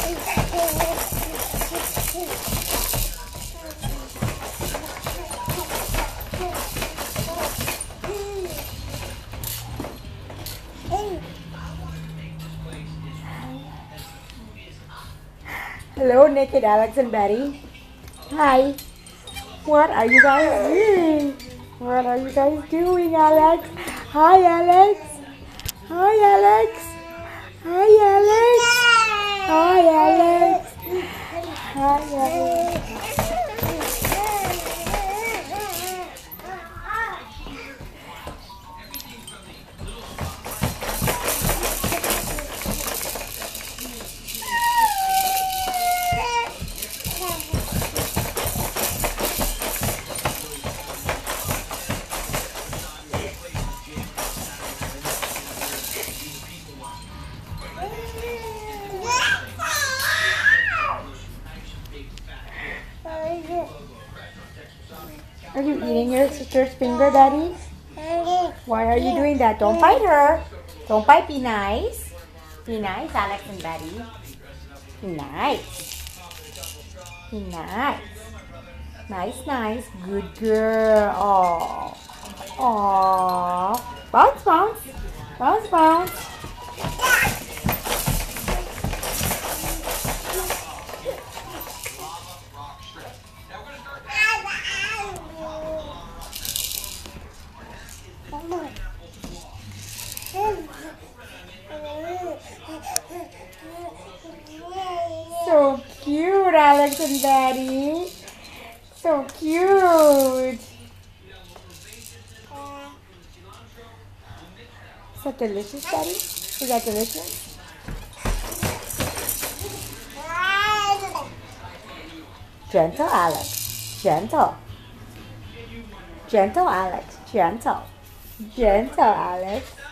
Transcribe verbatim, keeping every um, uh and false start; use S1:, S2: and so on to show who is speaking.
S1: Hello, naked Alex and Betty. Hi. What are you guys doing? What are you guys doing, Alex? Hi, Alex. Hi, Alex. Hi, Alex. Hi, Alex. Hi, Alex. Are you eating your sister's finger, Daddy? Why are you doing that? Don't bite her. Don't bite. Be nice. Be nice, Alex and Betty. Be nice. Be nice. Nice, nice. Good girl. Aww. Aww. Bounce, bounce. Bounce, bounce. So cute, Alex and Daddy. So cute. Is that delicious, Daddy? Is that delicious? Gentle, Alex. Gentle. Gentle, Alex. Gentle. Gentle, Alex.